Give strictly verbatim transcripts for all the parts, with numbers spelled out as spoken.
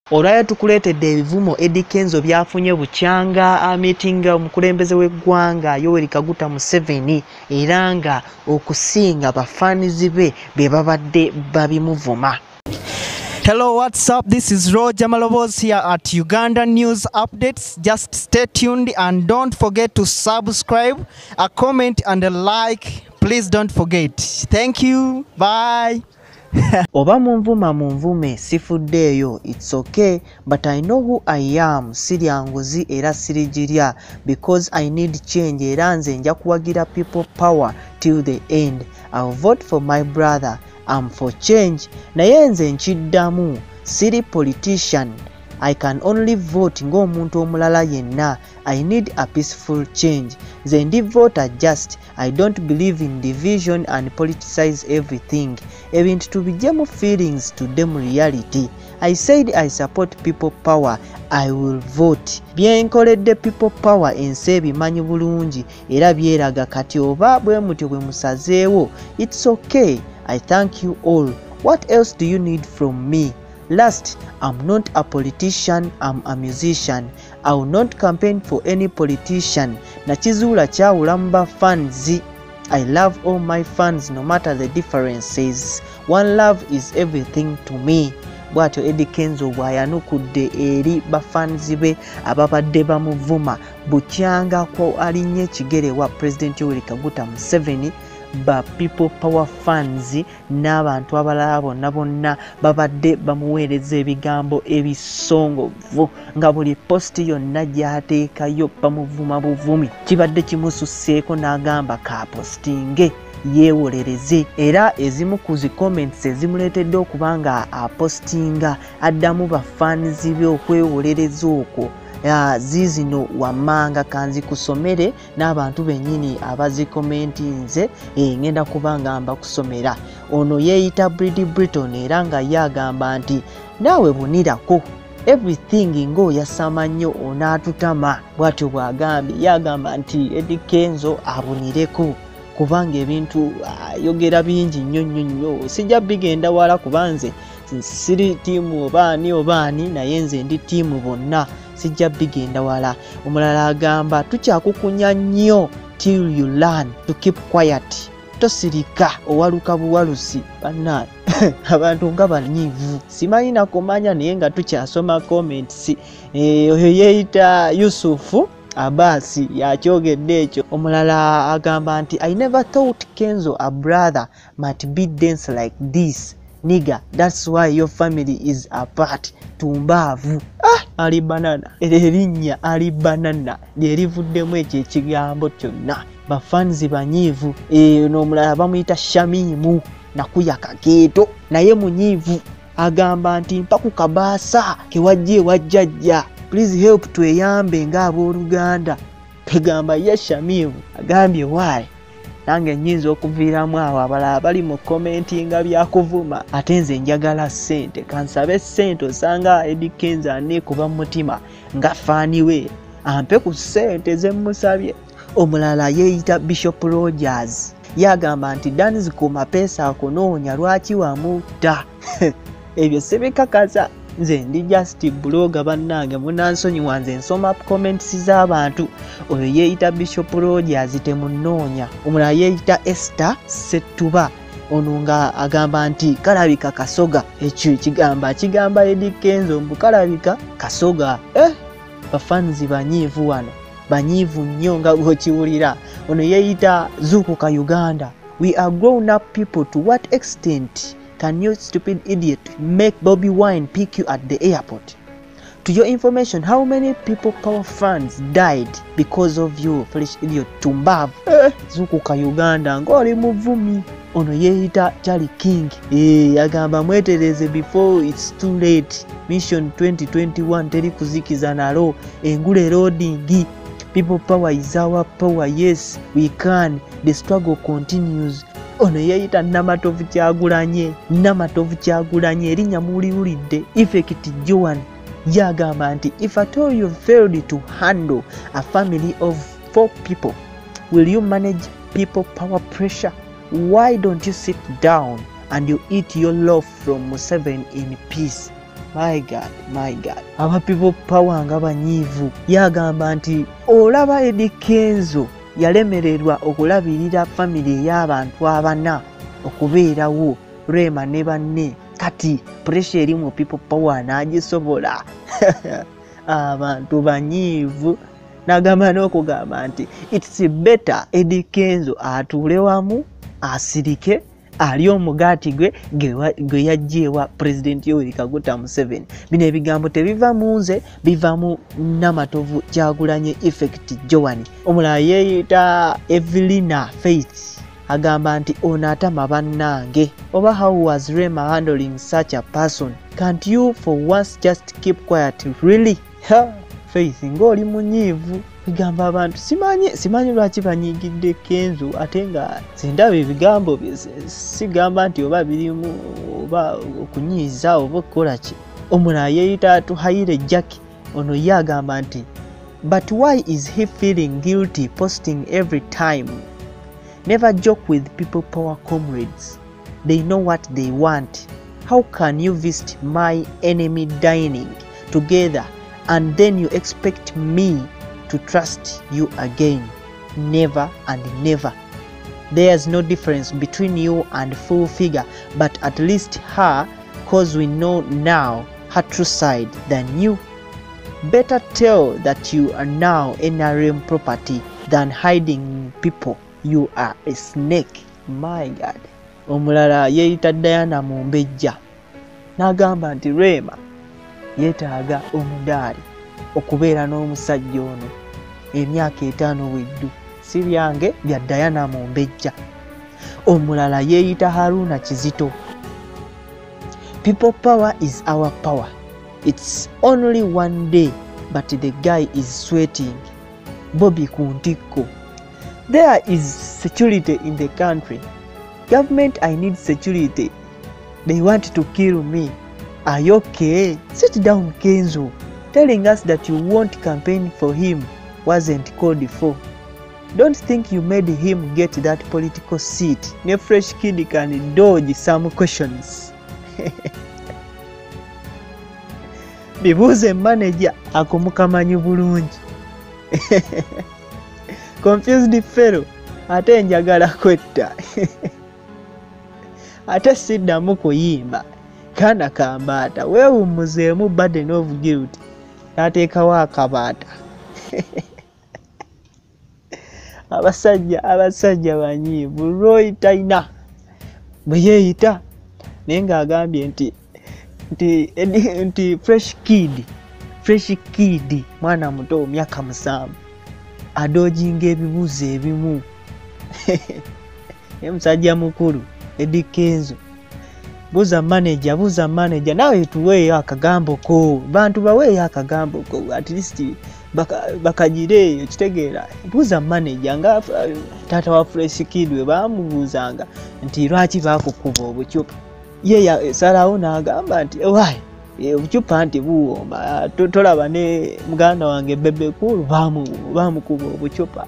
Olwayo tukuleetedde ebivumo Eddie Kenzo byafunye bukyanga amitinga omukulembeze w'eggwanga Yoweri Kaguta Museveni era nga okusinga bafanizi be be babadde babimuvuma. Hello, what's up? This is Roger Malobos here at Uganda News Updates. Just stay tuned and don't forget to subscribe, a comment and a like. Please don't forget. Thank you. Bye. Oba munvuma munvume sifuddeeyo, it's okay, but I know who I am. Sirya nguzi era sirijirya because I need change era nze nja kuwagira people power till the end. I'll vote for my brother. I'm for change. Naye nze nkiddamu siri politician. I can only vote ng'omuntu omulala yenna. I need a peaceful change. Nze ndi voter just. I don't believe in division and politicize everything. Ebintu tubijjemu feelings to them reality. I said I support people power. I will vote. Byenkoledde people power ensi ebimanyi bulungi era byeraga kati oba bwe mutyo bwe musazeewo. It's okay. I thank you all. What else do you need from me? Last, I'm not a politician, I'm a musician. I will not campaign for any politician. Nachizuula kyawula mu bafanzi. I love all my fans no matter the differences. One love is everything to me. Bwatyo Eddie Kenzo bwayanukudde eri bafanzi be ababadde bamuvuma bukyanga ko alinye ekigere wa President Yoweri Kaguta Museveni. Ba people power fans n'abantu abalala bonna bonna babadde bamuweereza ebigambo ebisongovu nga buli posti yonna gy'ateekayo bamuvuma buvumi. Kibadde kimususseeko n'agamba ka postinge yeewolereze era ezimu ku zi comments ezimuleetedde okuba nga apostinga addamu bafanzi be okwewolereza okwo. Ya zizino wamanga kanzi kusomere n'abantu bennyini abazikomentinze e ngenda kubanga mba kusomera. Ono yeeyita Brady Briton era nga yagamba nti naawe bunirako everything ngo yasama nnyo onaatutama. Bwatyo bwagambye yagamba nti Eddie Kenzo abunireko kubanga ebintu ayogera bingi nnyo nnyo nnyo. Sijja bigenda wala kubanze siri tiimu obaani obaani naye nze ndi tiimu bonna. Sijja bigenda wala. Omulala agamba tukyakukunya nnyo till you learn to keep quiet. Tosirika owaluka buwalusi banna abantu nga banyivu. Simanyi nakumanya naye nga tukyasoma comments. Eh, oyo yeeyita Yusufu Abasi yakyogedde ekyo. Omulala agamba nti I never thought Kenzo a brother might be dense like this. Nigga, that's why your family is apart. Tumbaavu. Ah, ali banana. Erinnya ali banana lyerivuddemu ekyo ekigambo kyonna. Bafanzi banyiivu. E, n'omulala bamuyita Shamimu nakuya kageeto naye munyiivu. Agamba nti mpa ku kabaasa kewajja wajjajja. Please help tweyambe ng'abooluganda. Tegamba ye Shamimu agambye why. Nange nyinza okuviiramu awo abalala bali mu commentinga byakuvuma ate nze njagala ssente. Kansabe ssente osanga Eddie Kenzo aneekuba mu mutima nga faani we ampe ku ssente ze mmusabye. Omulala yeeyita Bishop Rogers yagamba nti Danis ku mapeesa akunoonya lwaki wamutta. Ebyo sibikakasa. Nze ndi just blogger bannange munansonyiwa nze nsoma comments z'abantu. Oyo yeeyita Bishop Rogers temunoonya. Omulala yeeyita Esther Setuba ono nga agamba nti kalabika kasoga. Ekyo kigamba kigamba Eddie Kenzo mbu kalabika kasoga. Eh, bafanzi banyiivu wano banyiivu nnyo nga bw'okiwulira. Ono yeeyita Zuukuka Uganda. We are grown up people. To what extent can you stupid idiot make Bobby Wine pick you at the airport? To your information, how many people power fans died because of you, foolish idiot? Tumbavu. Eh, Zuukuka Uganda ng'oli muvumi. Ono yeeyita Charlie King. Eh, yagamba mwetereze before it's too late. Mission twenty twenty-one teri kuzikiza nalo. Engule loading. People power is our power. Yes, we can. The struggle continues. Ono yeeyita Namatovu Kyagulanye. Namatovu Kyagulanye erinnya muliwulidde. Effect Joan yagamba nti if at all you failed to handle a family of four people, will you manage people power pressure? Why don't you sit down and you eat your loaf from Museveni in peace? My God, my God. Aba people power nga banyiivu. Yagamba nti olaba Eddie Kenzo yalemererwa okulabirira family y'abantu abana okubeerawo Rema ne banne kati pressure eri mu people power n'agisobola. Abantu banyiivu. Nagamba n'okugamba nti it's better Eddie Kenzo atuule wamu asirike ali omugaati gwe gwe yajjeewa President Yoweri Kaguta Museveni. Bino ebigambo tebiva mu nze, biva mu Namatovu Kyagulanyi Effect Joan. Omulala yeeyita Evelina Faith agamba nti ono atama bannange. Oba how was Rema handling such a person? Can't you for once just keep quiet? Really? Ha! Faith ng'oli munyiivu. Bigamba abantu simanyi simanyi lwaki banyigidde Kenzo ate nga sindaba ebigambo bye sigamba nti oba birimu oba okunyiiza oba okukola ki. Omulala yeeyita Tuhayire Jackie ono ye agamba nti but why is he feeling guilty posting every time? Never joke with people power comrades. They know what they want. How can you visit my enemy dining together and then you expect me to trust you again? Never and never. There's no difference between you and full figure, but at least her, cause we know now her true side than you. Better tell that you are now N R M property than hiding people. You are a snake. My God. Omulala yeeyita Diana Mumbejja n'agamba nti Rema yeetaaga omudaali okubeera n'omusajja ono emyaka etaano weddu. Si byange bya Diana Mumbejja. Omulala yeeyita Haruna Kizito. People power is our power. It's only one day, but the guy is sweating. Bobby Kuntikko. There is security in the country. Government, I need security. They want to kill me. Are you okay? Sit down, Kenzo. Telling us that you won't campaign for him wasn't called for. Don't think you made him get that political seat. Ne fresh kid can dodge some questions. Bibuuze manager akumukamanyi bulungi. Confused fellow ate njagala kwetta. Ate siddamu kuyimba kana kambaata weewummuzeemu burden of guilt n'ateekawo akabaata. abasajja abasajja banyiivu. Roy Taina bwe yeeyita naye ng'agambye nti nti nti fresh kid fresh kid mwana muto myaka musanvu adojinga ebibuuzo ebimu. Ye musajja mukulu Eddie Kenzo buuza manager buuza manager nawe tuweeyo akagambo ko bantu baweeyo akagambo ko at least bakagireeyo kitegeera. Buuza manager nga taata wa fresh kid we baamubuuzanga nti lwaki baakukuba obucupa. Ye yasalawo n'agamba nti wayi obucupa nti buwomba tolaba ne muganda wange Bebe Cool baamukuba obucupa.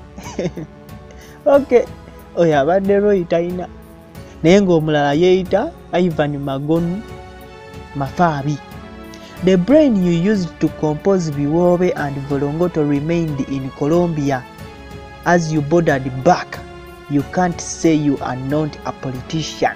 Okay, oyo abadde Roy Taina. Naye ng'omulala yeeyita Ivan Magonu Mafaabi. The brain you used to compose Biwobe and Volongoto remained in Colombia. As you bordered back, you can't say you are not a politician.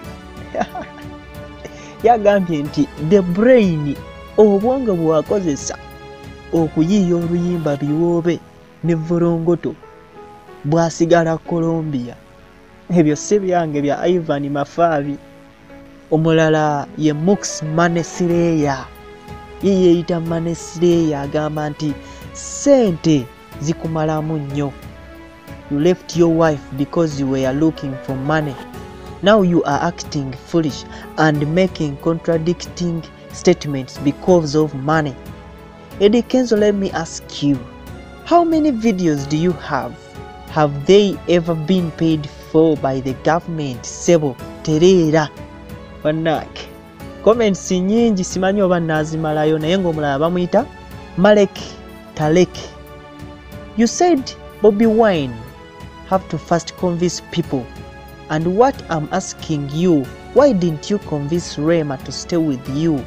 Yagambye nti the brain obwongo bwakozesa okuyiiya oluyimba Biwobe ne Volongoto bwasigala Colombia. Ebyo si byange bya Ivan Mafaabi. Omulala ye Mux Manesireya. Ye yeeyita Manesireya agamba nti sente zikumalamu nnyo. You left your wife because you were looking for money. Now you are acting foolish and making contradicting statements because of money. Eddie Kenzo, let me ask you, how many videos do you have? Have they ever been paid for by the government? Sebo Terera Wanake. Comments nyingi simanyi oba nazimalayo naye ng'omulala bamuyita Malek Talek. You said Bobby Wine have to first convince people. And what I'm asking you, why didn't you convince Rema to stay with you?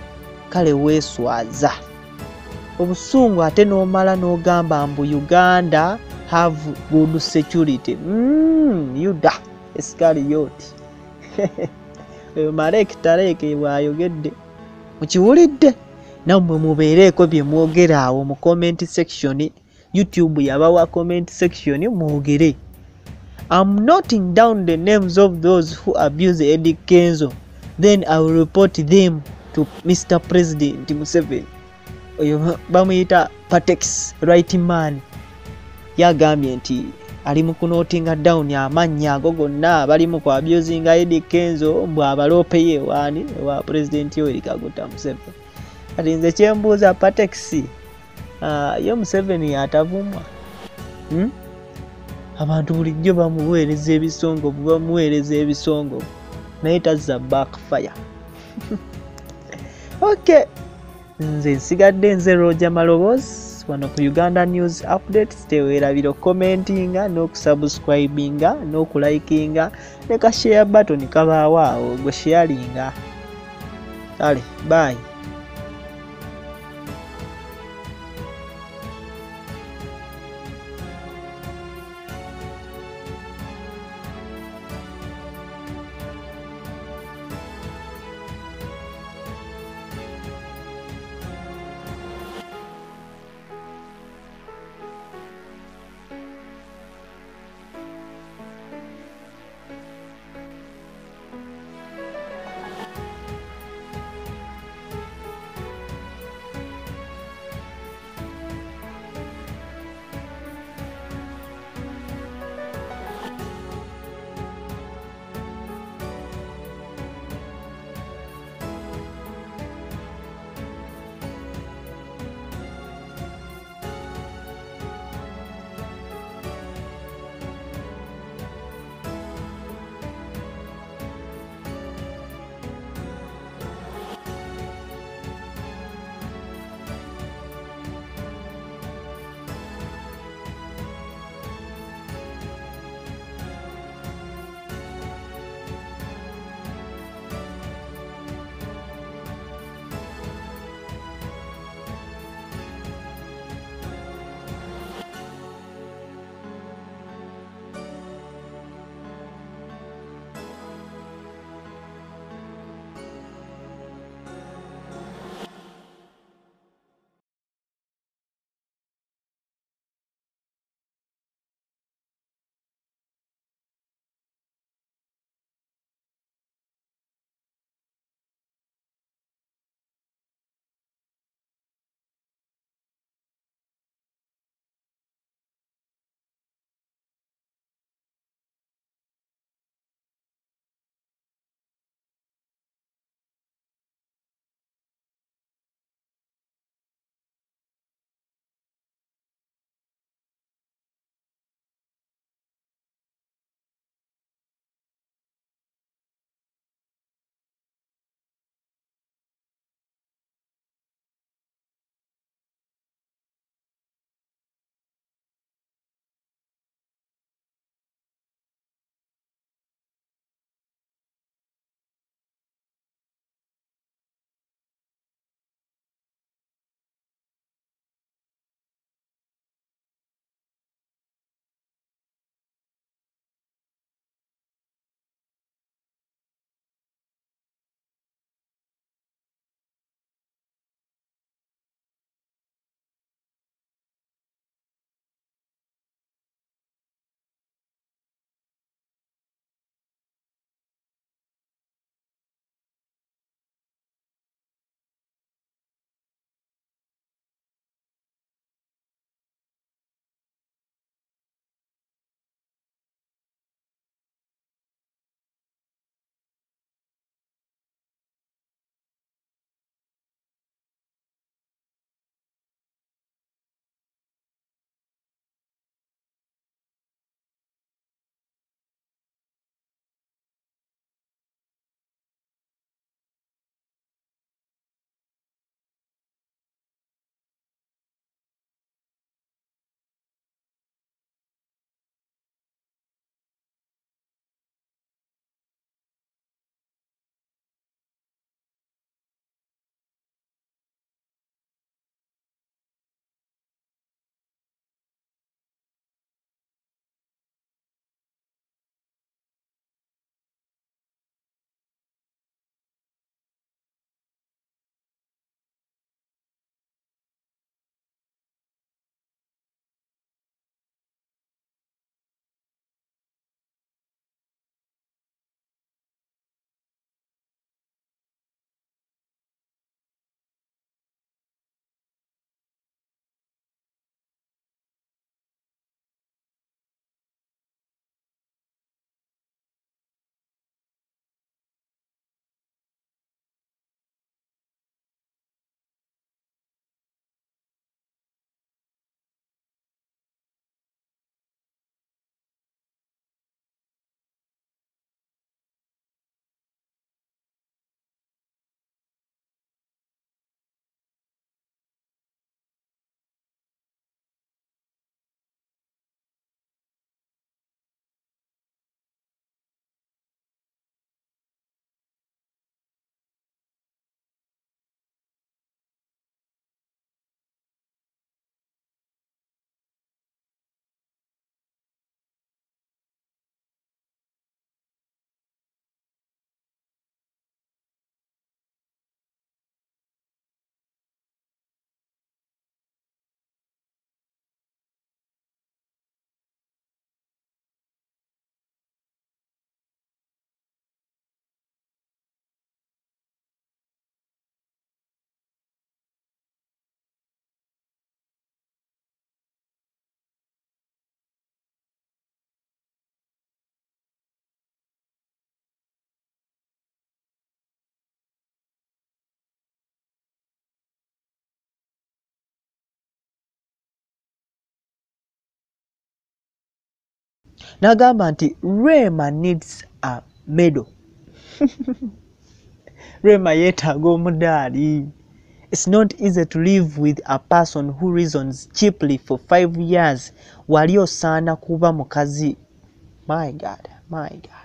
kale weeswaza obusungu ate n'omala n'ogamba mbu Uganda have good security. Mm, yuda Iscariot oyo Malek Tarek bw'ayogedde mukiwulidde nammwe mubeereeko bye mwogera awo mu comment section. YouTube yabawa comment section mwogere. I'm noting down the names of those who abuse Eddie Kenzo, then I will report them to Mister President Museveni. Oyo bamuyita Patex right man yagambye nti ali mu kunotinga down amannya ago gonna bali mu ku abusing Eddie Kenzo mbw abalope ye wani wa President Yoweri Kaguta Museveni. Kati nze kyembuuza Patex, uh, yo Museveni atavumwa? Hmm? Abantu bulijjo bamuweereza ebisongo bamuweereza ebisongo naye tazza backfire. Okay, nze nsigadde nze Roger Maloboozi wano ku Uganda News Update. Teweerabira commentinga n'okusubscribinga n'okulayikinga ne ka share button kabaawo awo gwe sharinga. Kale bye. n'agamba nti Rema needs a medal. Rema yeetaaga omudaali. It's not easy to live with a person who reasons cheaply for five years. Wali osaana kuba mukazi. My God, my God.